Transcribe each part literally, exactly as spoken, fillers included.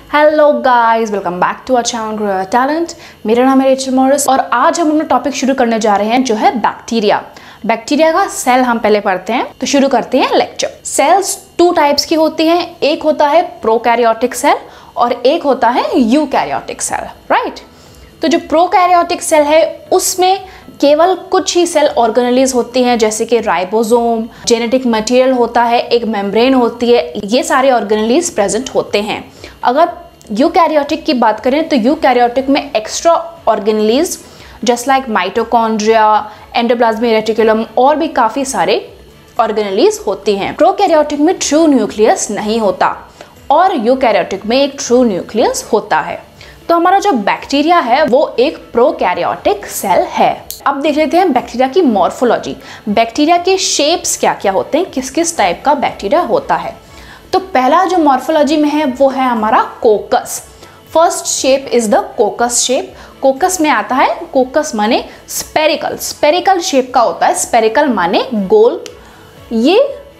Hello guys, welcome back to our channel grow your talent. मेरा नाम है Rachel Morris और आज हम अपना टॉपिक शुरू करने जा रहे हैं जो है बैक्टीरिया। बैक्टीरिया का सेल हम पहले पढ़ते हैं, तो शुरू करते हैं लेक्चर। सेल्स टू टाइप्स की होती हैं, एक होता है प्रोकैरियोटिक सेल और एक होता है यूकैरियोटिक सेल, राइट। तो जो प्रोकैरियोटिक सेल है उसमें केवल कुछ ही सेल ऑर्गेनेलीज होती हैं, जैसे कि राइबोसोम, जेनेटिक मटेरियल होता है, एक मेम्ब्रेन होती है, ये सारे ऑर्गेनेलीज प्रेजेंट होते हैं। अगर यूकैरियोटिक की बात करें तो यूकैरियोटिक में extra organelles just like mitochondria, endoplasmic reticulum और भी काफ़ी सारे ऑर्गेनेलीज होती हैं। प्रोकैरियोटिक में ट्रू न्यूक्लियस नहीं होता और यूकैरियोटिक में एक ट्रू न्यूक्लियस होता है। तो हमारा जो बैक्टीरिया है वो एक प्रोकैरियोटिक सेल है। अब देख लेते हैं बैक्टीरिया की मॉर्फोलॉजी। बैक्टीरिया के शेप्स क्या क्या होते हैं, किस किस टाइप का बैक्टीरिया होता है। तो पहला जो मॉर्फोलॉजी में है वो है हमारा coccus. First shape is the coccus shape. Coccus में आता है, कोकस माने स्पेरिकल, स्पेरिकल शेप का होता है, स्पेरिकल माने गोल। ये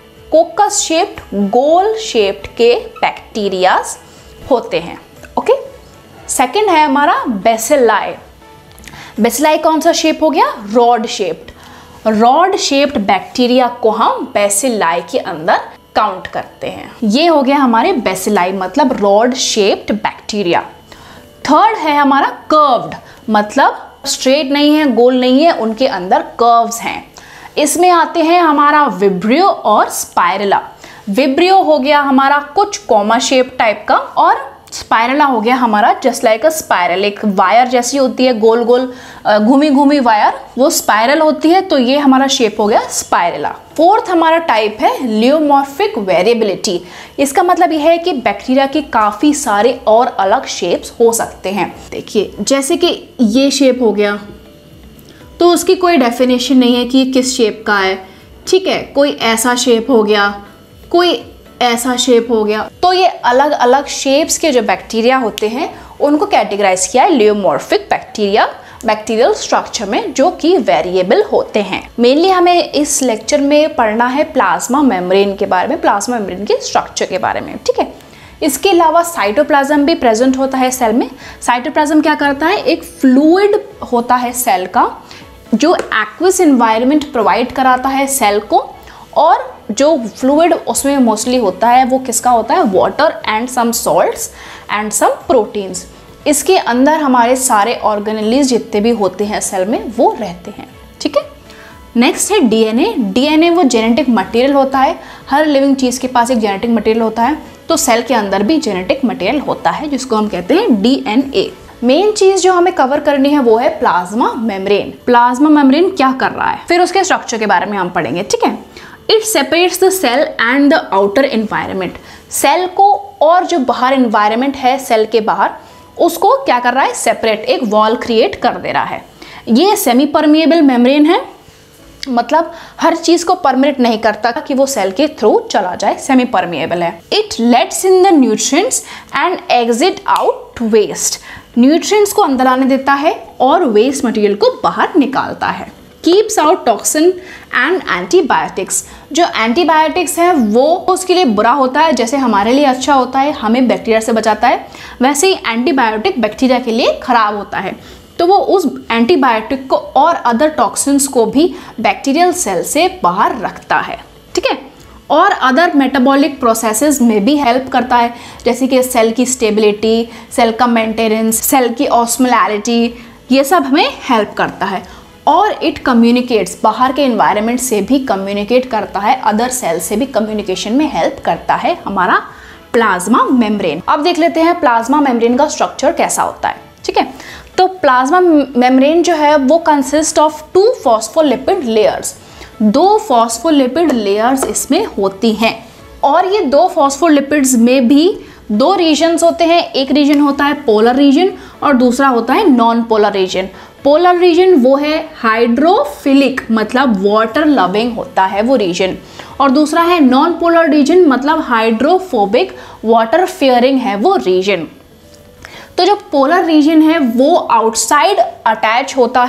कोकस शेप्ड गोल शेप्ड के बैक्टीरियाज होते हैं। ओके, सेकंड है हमारा बेसिलाई। बेसिलाई कौन सा शेप हो गया, rod shaped. Rod shaped bacteria को हम बेसिलाई के अंदर काउंट करते हैं। ये हो गया हमारे बेसिलाई मतलब रॉड शेप्ड बैक्टीरिया। थर्ड है हमारा कर्व्ड, मतलब स्ट्रेट नहीं है, गोल नहीं है, उनके अंदर कर्व्स हैं। इसमें आते हैं हमारा विब्रियो और स्पाइरला। विब्रियो हो गया हमारा कुछ कॉमा शेप टाइप का और स्पाइरला हो गया हमारा जस्ट लाइक अ स्पाइरल, एक वायर जैसी होती है, गोल गोल घूमी घूमी वायर, वो स्पाइरल होती है। तो ये हमारा शेप हो गया स्पाइरला। फोर्थ हमारा टाइप है लियोमॉर्फिक वेरिएबिलिटी। इसका मतलब यह है कि बैक्टीरिया के काफ़ी सारे और अलग शेप्स हो सकते हैं। देखिए जैसे कि ये शेप हो गया, तो उसकी कोई डेफिनेशन नहीं है कि ये किस शेप का है, ठीक है। कोई ऐसा शेप हो गया, कोई ऐसा शेप हो गया। तो ये अलग अलग शेप्स के जो बैक्टीरिया होते हैं उनको कैटेगराइज किया है लियोमॉर्फिक बैक्टीरिया बैक्टीरियल स्ट्रक्चर में, जो कि वेरिएबल होते हैं। मेनली हमें इस लेक्चर में पढ़ना है प्लाज्मा मेम्ब्रेन के बारे में, प्लाज्मा मेम्ब्रेन के स्ट्रक्चर के बारे में, ठीक है। इसके अलावा साइटोप्लाज्म भी प्रेजेंट होता है सेल में। साइटोप्लाज्म क्या करता है, एक फ्लूइड होता है सेल का जो एक्वस एनवायरनमेंट प्रोवाइड कराता है सेल को, और जो फ्लूइड उसमें मोस्टली होता है वो किसका होता है, water and some salts and some proteins. इसके अंदर हमारे सारे ऑर्गेनेलीज जितने भी होते हैं सेल में वो रहते हैं, ठीक है। नेक्स्ट है डीएनए। डीएनए वो जेनेटिक मटेरियल होता है, हर लिविंग चीज़ के पास एक जेनेटिक मटेरियल होता है, तो सेल के अंदर भी जेनेटिक मटेरियल होता है जिसको हम कहते हैं डीएनए। मेन चीज जो हमें कवर करनी है वो है प्लाज्मा मेम्ब्रेन। प्लाज्मा मेम्ब्रेन क्या कर रहा है, फिर उसके स्ट्रक्चर के बारे में हम पढ़ेंगे, ठीक है। It separates the cell and the outer environment. Cell को और जो बाहर एनवायरनमेंट है सेल के बाहर, उसको क्या कर रहा है, सेपरेट, एक वॉल क्रिएट कर दे रहा है। ये सेमी परमिएबल मेम्ब्रेन है, मतलब हर चीज को परमिनेंट नहीं करता कि वो सेल के थ्रू चला जाए, सेमी परमिएबल है। It lets in the nutrients and exit out waste. Nutrients को अंदर आने देता है और वेस्ट मटेरियल को बाहर निकालता है। Keeps out toxin and antibiotics. जो एंटीबायोटिक्स है वो उसके लिए बुरा होता है, जैसे हमारे लिए अच्छा होता है, हमें बैक्टीरिया से बचाता है, वैसे ही एंटीबायोटिक बैक्टीरिया के लिए खराब होता है। तो वो उस एंटीबायोटिक को और अदर टॉक्सिन्स को भी बैक्टीरियल सेल से बाहर रखता है, ठीक है। और अदर मेटाबॉलिक प्रोसेसेस में भी हेल्प करता है, जैसे कि सेल की स्टेबिलिटी, सेल का मेंटेनेंस, सेल की ऑस्मोलैरिटी, ये सब हमें हेल्प करता है। और इट कम्युनिकेट्स, बाहर के एनवायरनमेंट से भी कम्युनिकेट करता है, अदर सेल से भी कम्युनिकेशन में हेल्प करता है हमारा प्लाज्मा मेम्ब्रेन। अब देख लेते हैं प्लाज्मा मेम्ब्रेन का स्ट्रक्चर कैसा होता है, ठीक है। तो प्लाज्मा मेम्ब्रेन जो है वो consist of two phospholipid layers. दो फॉस्फोलिपिड लेयर्स इसमें होती हैं और ये दो फॉस्फोलिपिड्स में भी दो रीजन्स होते हैं। एक रीजन होता है पोलर रीजन और दूसरा होता है non polar region. Polar region वो है हाइड्रोफिलिक, मतलब वाटर लविंग होता है वो रीजन, और दूसरा है नॉन पोलर रीजन, मतलब हाइड्रोफोबिक, वाटर फियरिंग है वो रीजन। तो जो पोलर रीजन है वो आउटसाइड अटैच होता है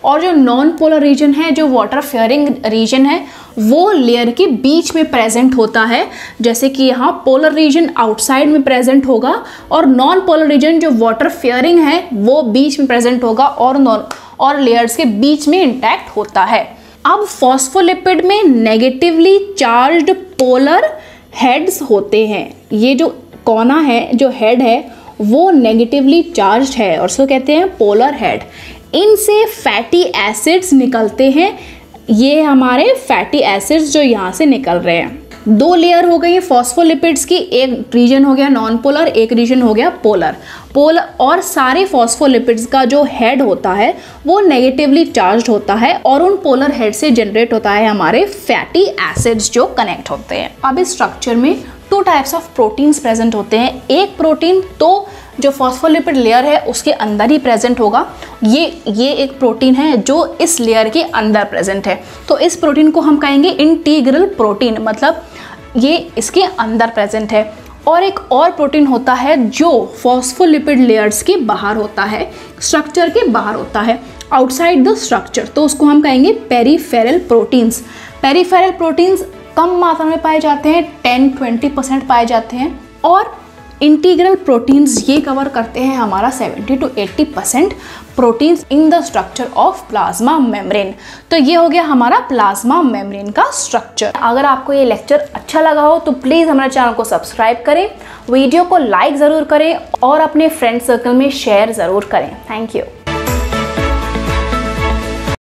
और जो नॉन पोलर रीजन है, जो वाटर फेयरिंग रीजन है, वो लेयर के बीच में प्रेजेंट होता है। जैसे कि यहाँ पोलर रीजन आउटसाइड में प्रेजेंट होगा और नॉन पोलर रीजन जो वाटर फेयरिंग है वो बीच में प्रेजेंट होगा और नॉन और लेयर्स के बीच में इंटैक्ट होता है। अब फॉस्फोलिपिड में नेगेटिवली चार्ज्ड पोलर हेड्स होते हैं। ये जो कोना है, जो हेड है, वो नेगेटिवली चार्ज्ड है और उसको कहते हैं पोलर हेड। इनसे फैटी एसिड्स निकलते हैं। ये हमारे फैटी एसिड्स जो यहाँ से निकल रहे हैं। दो लेयर हो गई फॉस्फोलिपिड्स की, एक रीजन हो गया नॉन पोलर, एक रीजन हो गया पोलर। पोलर और सारे फॉस्फोलिपिड्स का जो हेड होता है वो नेगेटिवली चार्ज्ड होता है और उन पोलर हेड से जनरेट होता है हमारे फैटी एसिड्स जो कनेक्ट होते हैं। अब इस स्ट्रक्चर में two types of proteins present होते हैं। एक प्रोटीन तो जो फॉस्फोलिपिड लेयर है उसके अंदर ही प्रेजेंट होगा। ये ये एक प्रोटीन है जो इस लेयर के अंदर प्रेजेंट है, तो इस प्रोटीन को हम कहेंगे इंटीग्रल प्रोटीन, मतलब ये इसके अंदर प्रेजेंट है। और एक और प्रोटीन होता है जो फॉस्फोलिपिड लेयर्स के बाहर होता है, स्ट्रक्चर के बाहर होता है, आउटसाइड द स्ट्रक्चर, तो उसको हम कहेंगे पेरिफेरल प्रोटीन्स। पेरिफेरल प्रोटीन्स कम मात्रा में पाए जाते हैं, टेन ट्वेंटी परसेंट पाए जाते हैं, और इंटीग्रल प्रोटीन्स ये कवर करते हैं हमारा seventy to eighty percent proteins in the structure of plasma membrane. तो ये हो गया हमारा प्लाज्मा मेम्ब्रेन का स्ट्रक्चर। अगर आपको ये लेक्चर अच्छा लगा हो तो प्लीज़ हमारे चैनल को सब्सक्राइब करें, वीडियो को लाइक ज़रूर करें और अपने फ्रेंड सर्कल में शेयर ज़रूर करें। Thank you.